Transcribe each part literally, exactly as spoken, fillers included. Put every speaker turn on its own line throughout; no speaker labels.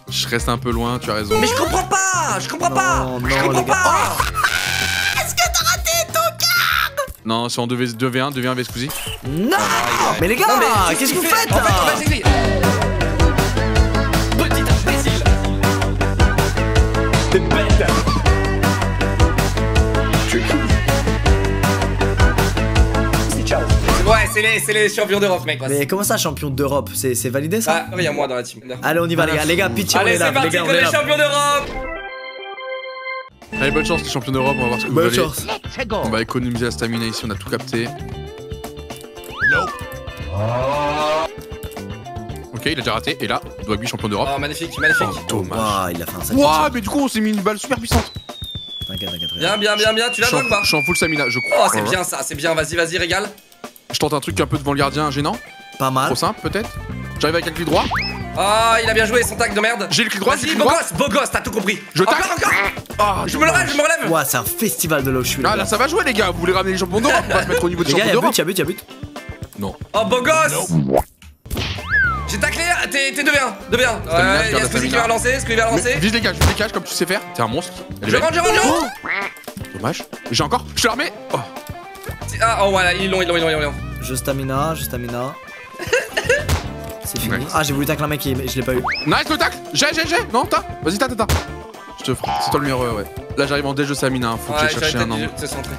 Je reste un peu loin, tu as raison.
Mais je comprends pas. Je comprends
Non,
pas.
non,
Je comprends
les gars.
pas.
Est-ce que t'as raté ton card?
Non, c'est en deux v un, deux v un avec Squeezie.
Non. Mais les gars,
Non, mais
qu'est-ce que vous
qu'il
faites
En fait, en
là?
fait, c'est lui. Petit imbécile. T'es bête. Ouais, c'est les, c'est les champions d'Europe, mec.
Mais comment ça, champion d'Europe? C'est c'est validé ça?
Ah, il y a moi dans la team.
Allez, on y va, les gars. Les gars, pitié, on
Allez,
est là.
c'est parti
Les gars,
pour
on est
les
là.
champions d'Europe.
Allez, bonne chance les champions d'Europe, on va voir ce que vous
Bonne
valez.
chance.
On va économiser la stamina ici, on a tout capté. Ok, il a déjà raté, et là, Dwagby champion d'Europe.
Oh, magnifique, magnifique.
Oh, dommage.
Waouh, il a fait un sacré.
Wouah, mais du coup, on s'est mis une balle super puissante.
T'inquiète, t'inquiète.
Bien, bien, bien, bien. Tu l'as
Je suis
ou pas?
en- je suis en full stamina, je crois.
Oh, c'est bien ça, c'est bien. Vas-y, vas-y, régale.
Je tente un truc un peu devant le gardien, gênant.
Pas mal.
Trop simple, peut-être. J'arrive avec un clic droit.
Ah, il a bien joué son tac de merde.
J'ai le clic droit, j'ai
Vas-y,
le
beau
clic droit.
gosse, beau gosse, t'as tout compris.
Je
Encore,
tac.
encore.
Ah,
Je me relève, je me relève.
Ouah, c'est un festival de là où je suis. les
Ah,
gars.
là, ça va jouer, les gars. Vous voulez ramener les champions d'Europe? On va se mettre au niveau des
Les gars,
champions
y'a but,
d'Europe.
y'a but, y'a but.
Non.
Oh, beau gosse. J'ai taclé, t'es deux v un, deux v un.
Stamina,
Ouais,
garde
y'a
la
Squeezie qui
stamina.
va relancer, Squeezie va
Mais
relancer.
Vise les cages, vise les cages comme tu sais faire. T'es un monstre. Elle est
Je
belle.
rentre, je rentre, je rentre.
Dommage. J'ai encore. Je suis armé. Oh.
Ah, oh, voilà, ils l'ont, ils l'ont, ils l'ont, ils l'ont.
Je stamina, je stamina. C'est fini.
Ouais.
Ah, j'ai voulu tacle un mec et je l'ai pas eu.
Nice le tacle. J'ai, j'ai, j'ai. Non, t'as. Vas-y, t'as, t'as, t'as. Je te ferai. C'est toi le meilleur, ouais. Là, j'arrive en déj de Samina. Hein. Faut que
Ouais,
j'aille chercher
j'aurais
un
peut-être
an.
dû se centrer.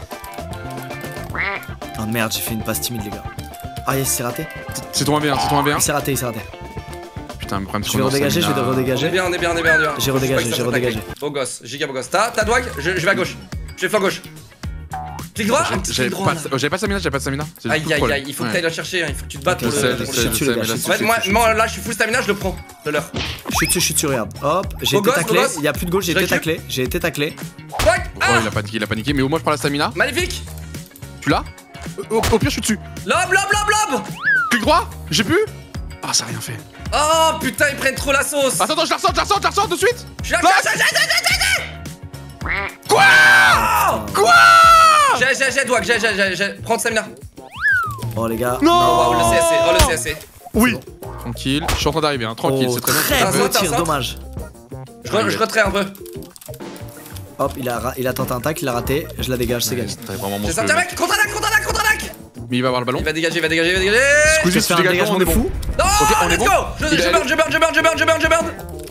Oh merde, j'ai fait une passe timide, les gars. Ah, yes, c'est raté.
C'est ton un v un, c'est ton un v un.
Il s'est raté, il s'est raté.
Putain, le problème c'est
Je vais
qu'on est en
redégager, je vais
Stamina.
On est
redégager.
bien, on est bien, on est bien, on est bien.
J'ai redégagé,
Je crois que ça
j'ai
peut
redégagé.
attaquer. Beau gosse, giga beau gosse. T'as, t'as Dwag? je, je vais à gauche. Je vais flanc gauche. Clic droit, un petit
J'avais
clic
pas,
droit. là.
de- j'avais pas Samina, j'avais pas de Samina. C'est
Aïe
tout le
aïe
problème.
aïe, il faut que
Ouais.
t'ailles le chercher, hein. Il faut que tu te battes
Ok,
pour
c'est-
le.
je
pour
suis
le-
dessus, les gars, je suis
En
En
dessus.
fait, moi, moi là, je suis full stamina, je le prends. De l'heure.
Je suis dessus, je suis dessus, regarde. Hop, j'ai
Beau
été
gosse,
taclé.
beau gosse.
Il y a plus de gauche, j'ai
Je
été
récup.
taclé. J'ai été taclé.
Tac.
Oh,
Ah,
il a paniqué, il a paniqué. Mais au moins, je prends la Samina.
magnifique.
Tu l'as? Au, au pire, je suis dessus.
Lob, lob, lob, lob.
Clic droit. J'ai pu. Ah, ça a rien fait.
Oh putain, ils prennent trop la sauce.
Attends, attends, je la ressors, je la ressors, je la ressors de suite.
Je suis là,
Bah,
j'ai, j'ai, j'ai, j'ai, j'ai,
Quoi? Quoi?
j'ai, j'ai, j'ai, Dwag, j'ai, j'ai, j'ai, j'ai. Prends stamina.
Oh, les gars.
Non.
Oh, waouh, le C S C, oh, le C S C.
Oui. Tranquille. Je suis en train d'arriver, hein. Tranquille,
Oh,
c'est très bien.
très
T'as un
beau
saut, t'as un
tir,
saut
dommage.
Je, re- je retrais un peu.
Hop, il a, ra- il a tenté un tacle, il a raté. Je la dégage, c'est gagné.
T'avais vraiment
J'ai
monstrueux.
sorti un mec, contre-attaque, contre-attaque, contre-attaque.
Mais il va avoir le ballon.
Il va dégager, il va dégager, il va dégager.
Squeezie,
Je
si
fais
tu
un
dégages,
dégagement
on
de
est bon.
fou.
Non,
Ok, on est
let's
bon.
go. Je,
Il
je
a-
burn, je burn, je burn, je burn, je burn, je burn.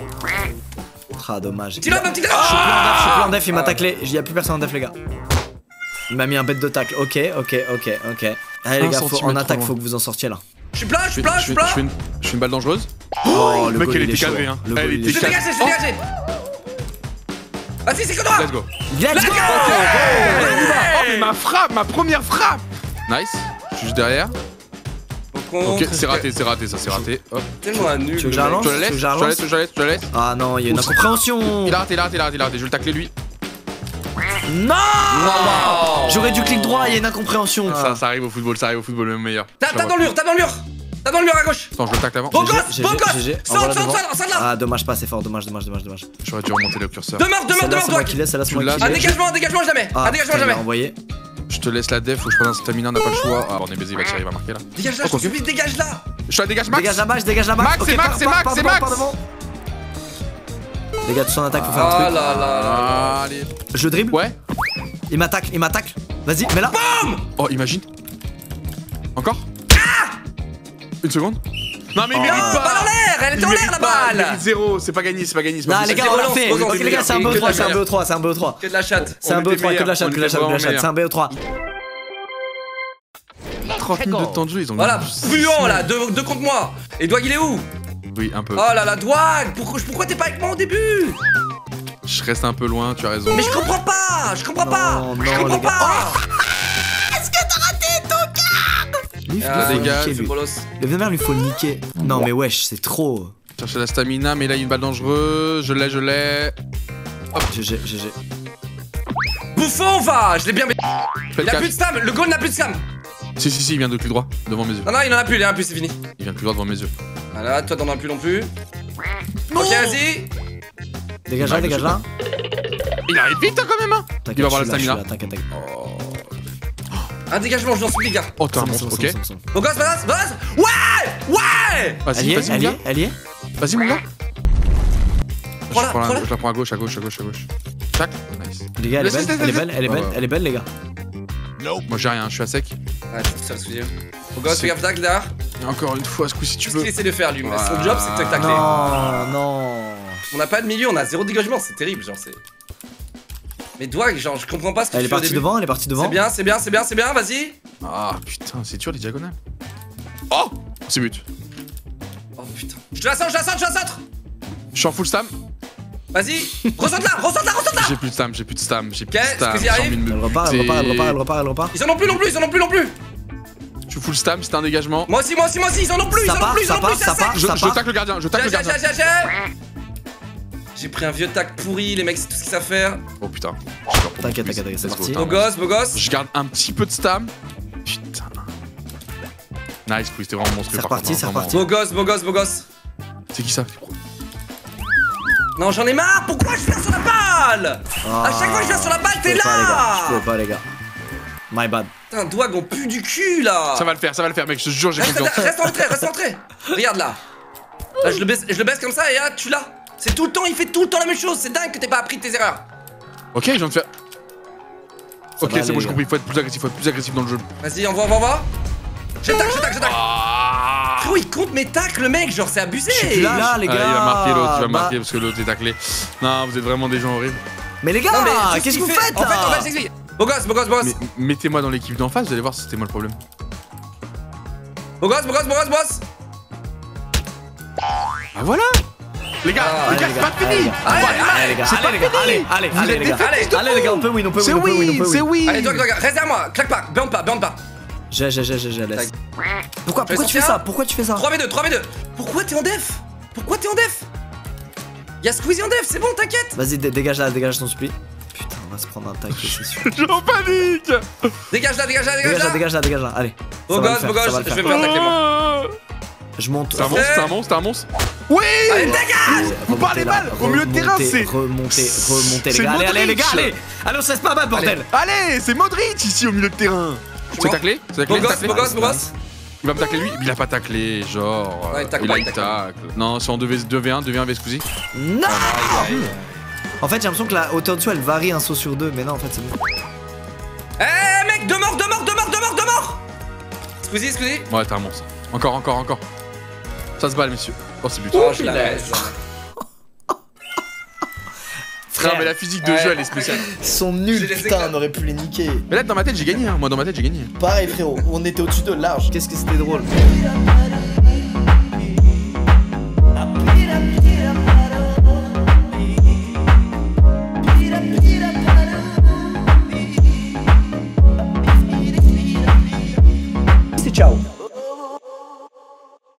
Ah, dommage.
Petit lob, un petit lob.
Je suis plus en def, je suis plus en def, il m'a
Ah.
taclé. Il y a plus personne en def, les gars. Il m'a mis un bête de tacle. Ok, ok, ok, ok. Allez, les
Un
gars, faut,
centimètre
en attaque,
trop
faut
loin.
que vous en sortiez là.
Je suis plat, je
Je
suis
fais,
plat, je
je
suis
fais-
plat.
je fais une, je fais une balle dangereuse.
Oh,
le mec,
goal,
elle
il est
était
chaud.
cadrée, hein.
Le
Elle
goal, il
était
est
Je
chaud.
suis dégagé, je suis
Oh.
dégagé. Vas-y, c'est que toi.
Let's go.
Let's go!
Oh, mais ma frappe, ma première frappe. Nice. Je suis juste derrière. Ok, c'est raté, c'est raté, ça c'est raté. Hop.
Tellement un nul.
Tu veux que
le
je la
mec.
relance?
Je la laisse,
Tu veux
je
que je la
la laisse,
relance
je la laisse, je la laisse.
Ah non, il y a une incompréhension.
Il a raté, il a raté, il a raté, il a raté. Je vais le tacler lui.
Non!
Non.
J'aurais dû clic droit, il y a une incompréhension.
Ça, ça arrive au football, ça arrive au football, le meilleur.
T'as t'as dans le mur, t'as dans le mur. T'as dans le mur à gauche.
Attends, je le tacle avant.
Beau
G G,
gosse,
G G,
beau gosse.
G G.
Saute,
Envoie-la
saute,
devant.
saute, saute là.
Ah, dommage pas, c'est fort, dommage, dommage, dommage, dommage.
J'aurais dû remonter le curseur.
Demeure, demeure,
Celle-là,
demeure,
c'est moi
Dwag.
qui laisse, celle-là, c'est
Tu
moi
l'as-
qui
Un
laisse.
dégagement, un dégagement jamais.
Ah,
Un dégagement
putain, il l'a
jamais.
envoyé.
Je te laisse la def, faut que je prenne un stamina, on n'a pas le choix. Ah, on est baisé, il va tirer, il va marquer là.
Dégage là,
Oh,
je te
ok.
supplie, dégage là.
Je la dégage max.
Dégage la max, dégage la max.
Max,
Ok,
c'est Max,
pars,
c'est
pars,
Max,
pars
c'est
devant,
Max.
pars devant. Les gars, tous en attaque, faut faire un
Ah
truc.
là là là.
Allez.
Je dribble.
Ouais.
Il m'attaque, il m'attaque. Vas-y, mets là.
Oh, imagine. Encore. Une seconde. Non, mais il mérite
Ah.
pas.
Balle en l'air, elle était en
Il
l'air
mérite
la
pas, il
balle.
mérite zéro, c'est pas gagné, c'est pas gagné. c'est
Non,
pas
les
possible.
gars, on l'a
relance,
fait.
relance,
Ok, les gars, c'est un
relance.
B O trois, c'est un B O trois, c'est un B O trois.
Que de la chatte.
C'est un
On
B O
était
trois, que de la
meilleurs,
chatte,
on
que de la
était
chatte, que de la
vraiment
chatte. C'est un B O trois.
trente minutes de temps de jeu, ils ont
Voilà,
mis-
puant là, deux, deux contre moi. Et Dwag il est où?
Oui, un peu.
Oh là là, Dwag, pourquoi, pourquoi t'es pas avec moi au début?
Je reste un peu loin, tu as raison.
Mais je comprends pas, je comprends pas,
Non,
je
non,
comprends
les gars.
pas.
Est-ce que t'as raté ton card?
Lui,
Ah,
faut le
dégage,
niquer,
c'est
lui.
bolos.
Le vénère, lui, faut le niquer. Non, mais wesh, c'est trop.
Chercher la stamina, mais là il y a une balle dangereuse. Je l'ai, je l'ai.
G G, G G.
Bouffon va, je l'ai bien.
Fais
Il
le
a plus de
catch.
stam, le goal n'a plus de stam.
Si, si, si, il vient de plus droit, devant mes yeux.
Non, non, il en a plus, il en a plus, c'est fini.
Il vient de plus droit devant mes yeux.
Voilà, toi t'en as plus non plus. Ok, vas-y.
Dégage là,
Ouais,
dégage
monsieur.
là.
Il arrive vite hein, quand même, hein.
T'inquiète,
Il va avoir
je
la
suis là,
stamina.
je suis là, T'inquiète, t'inquiète.
Un dégagement, je vous en supplie, gars.
Oh, t'es un
C'est bon,
monstre,
c'est bon,
ok.
c'est bon, c'est bon.
Beau gosse, badass, badass. Ouais, ouais.
Elle
Vas-y,
y est,
vas-y, mon
elle y
gars.
est, elle y est.
Vas-y, mon gars.
Prends-la,
prends la-
prends-la.
je la prends à gauche, à gauche, à gauche, à gauche. Tac, nice.
Les gars, elle est
Laisse,
belle,
laisse,
elle est
laisse,
belle, elle est belle,
laisse.
elle est belle,
Ouais, ouais.
elle est belle, les gars.
Moi j'ai rien, je suis à sec.
Ouais, c'est tout ça, excusez. Au gosse, fais gaffe tac derrière.
Et encore une fois, ce coup si tu
Qu'est-ce
veux.
qu'il essaie de faire lui?
Voilà.
Son job c'est de tacler.
Non, non.
On n'a pas de milieu, on a zéro dégagement, c'est terrible, genre c'est. Mais toi, genre, je comprends pas ce que
Elle
tu
est
fais au
partie
début.
devant, elle est partie devant.
C'est bien, c'est bien, c'est bien, c'est bien, vas-y.
Ah putain, c'est dur les diagonales. Oh, c'est but.
Oh putain. Je te la centre, je la centre, je la centre.
Je suis en full stam.
Vas-y, ressente-la, ressente-la, ressente-la.
J'ai plus de stam, j'ai plus de stam, j'ai plus
Ok,
de stam.
est-ce que j'y
j'ai
arrive
envie de me
Elle repart, elle
buter.
repart, elle repart, elle repart, elle repart.
Ils en ont plus non plus, ils en ont plus non plus.
Je suis full stam, c'était un dégagement.
Moi aussi, moi aussi, moi aussi, ils en ont plus, ils
Ça
en ont
part,
plus, ils en
ça
ont plus,
part, ça
ça
part.
sec.
Je,
Ça
je
part.
tacle le gardien, je tacle
J'ai,
le
j'ai,
gardien.
j'ai, j'ai. J'ai pris un vieux tac pourri, les mecs, c'est tout ce qu'ils savent faire.
Oh putain. J'ai peur pour
T'inquiète,
mon
t'inquiète,
quiz.
c'est
Let's go,
parti.
t'as
Beau
un
gosse, beau gosse.
Je garde un petit peu de stam. Putain. Nice, quiz, c'était vraiment monstrueux.
C'est
par
reparti,
contre,
c'est
hein, vraiment.
reparti.
Beau gosse, beau gosse, beau gosse.
C'est qui ça?
Non, j'en ai marre, pourquoi je viens sur la balle? À chaque fois que je viens sur la balle,
Je
t'es
pouvais pas, les gars. Je pouvais
là.
pas, les gars. My bad.
Putain, Dwag, on pue du cul là.
Ça va le faire, ça va le faire, mec, je te jure, j'ai
Reste,
confiance.
reste en retrait, reste en retrait. Regarde là. Là, je le baisse, je le baisse comme ça et là, tu l'as. C'est tout le temps, il fait tout le temps la même chose. C'est dingue que t'aies pas appris de tes erreurs.
Ok, je viens de faire.
Ça
Ok,
va
c'est
aller,
bon,
les
j'ai
gars.
compris, il faut être plus agressif, faut être plus agressif dans le jeu.
Vas-y, envoie, envoie, envoie. Je tac, je tac, je tac.
Ah
Frérot, il compte mes tacles, le mec, genre c'est abusé.
Je suis là, les
Ah,
gars.
il va marquer l'autre, il va
Bah,
marquer parce que l'autre est taclé. Non, vous êtes vraiment des gens horribles.
Mais les gars,
Non, mais tout ce
qu'est-ce que
qu'il
vous
fait-
faites
En fait, en fait,
là?
j'explique. Beau gosse, beau gosse, beau gosse.
Mais mettez-moi dans l'équipe d'en face, vous allez voir si c'était moi le problème.
Beau gosse, beau gosse, beau gosse, beau gosse.
Ah voilà. Les gars,
Ah,
les gars,
allez,
c'est pas
les gars,
fini.
Allez,
Allez les gars, allez les gars, allez, allez,
Vous
allez
êtes
les
des
gars.
fétiches de
Allez,
Allez les gars, on peut win, on peut
C'est
win, on peut win, on
oui,
peut
c'est
win.
oui.
Allez, toi, toi, reste derrière moi. Claque pas, bande pas, bande pas.
J'ai, j'ai, j'ai, j'ai, j'ai, laisse.
Tac.
Pourquoi,
Je vais
pourquoi tu fais
sortir.
ça? Pourquoi tu fais ça?
trois v deux, trois v deux. Pourquoi t'es en def? Pourquoi t'es en def? Y'a Squeezie en def, c'est bon, t'inquiète.
Vas-y, dé- dégage là, dégage ton split. Putain, on va se prendre un tac, c'est sûr.
Je suis en panique.
Dégage là, dégage là,
Dégage
dégage
là,
là.
dégage là, dégage là, allez.
Beau
Ça va le
gosse,
faire,
beau gosse,
ça va le
je vais
faire.
me faire tacler moi.
Oh.
Je monte.
C'est un monstre, c'est un monstre, c'est un monstre. Oui.
Allez, dégage.
Vous parlez mal au milieu de terrain, c'est.
Remontez, remontez, les
c'est
gars. Allez, allez, les gars,
Modric.
allez. Allez, on se laisse pas battre, bordel.
Allez, c'est Modric ici au milieu de terrain. C'est
mort.
taclé? C'est
Beau
taclé?
gosse,
taclé
beau gosse, beau gosse.
Il va me tacler lui? Il a pas taclé, genre.
Ouais, il tacle
il
pas,
a
il
eu
tacle
tacle. Non, c'est en deux v un, deux v un avec Squeezie.
Non.
Aïe, aïe.
En fait, j'ai l'impression que la hauteur de dessous elle varie un saut sur deux, mais non, en fait, c'est bon.
Eh mec, deux morts, deux morts, deux morts, deux morts, deux morts. Squeezie, Squeezie.
Ouais, t'es un monstre. Encore, encore, encore. Ça se balle, messieurs. Oh, c'est but.
Oh, je la laisse.
Non, mais la physique de
Ouais.
jeu, elle est spéciale.
Ils sont
J'ai
nuls,
les
putain,
éclats.
on aurait pu les niquer.
Mais là, dans ma tête, j'ai gagné. Hein. Moi, dans ma tête, j'ai gagné.
Pareil, frérot, on était au-dessus de large.
Qu'est-ce que c'était drôle.
C'est ciao.